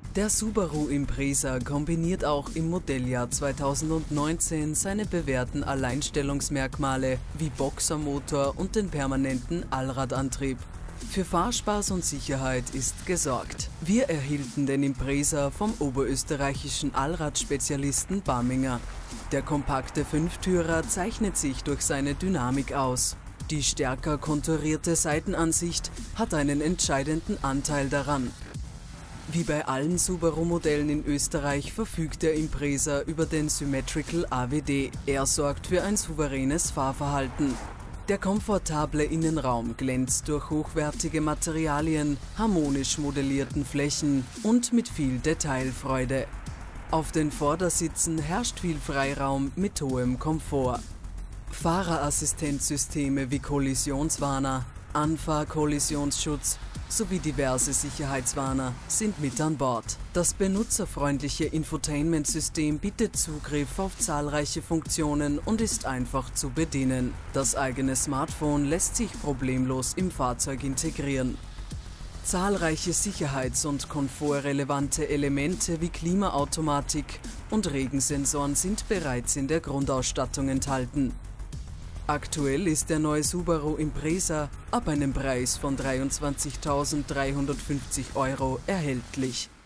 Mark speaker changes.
Speaker 1: Der Subaru Impreza kombiniert auch im Modelljahr 2019 seine bewährten Alleinstellungsmerkmale wie Boxermotor und den permanenten Allradantrieb. Für Fahrspaß und Sicherheit ist gesorgt. Wir erhielten den Impreza vom oberösterreichischen Allradspezialisten Baminger. Der kompakte Fünftürer zeichnet sich durch seine Dynamik aus. Die stärker konturierte Seitenansicht hat einen entscheidenden Anteil daran. Wie bei allen Subaru-Modellen in Österreich verfügt der Impreza über den Symmetrical AWD. Er sorgt für ein souveränes Fahrverhalten. Der komfortable Innenraum glänzt durch hochwertige Materialien, harmonisch modellierten Flächen und mit viel Detailfreude. Auf den Vordersitzen herrscht viel Freiraum mit hohem Komfort. Fahrerassistenzsysteme wie Kollisionswarner, Anfahrkollisionsschutz sowie diverse Sicherheitswarner sind mit an Bord. Das benutzerfreundliche Infotainment-System bietet Zugriff auf zahlreiche Funktionen und ist einfach zu bedienen. Das eigene Smartphone lässt sich problemlos im Fahrzeug integrieren. Zahlreiche sicherheits- und komfortrelevante Elemente wie Klimaautomatik und Regensensoren sind bereits in der Grundausstattung enthalten. Aktuell ist der neue Subaru Impreza ab einem Preis von 23.350 € erhältlich.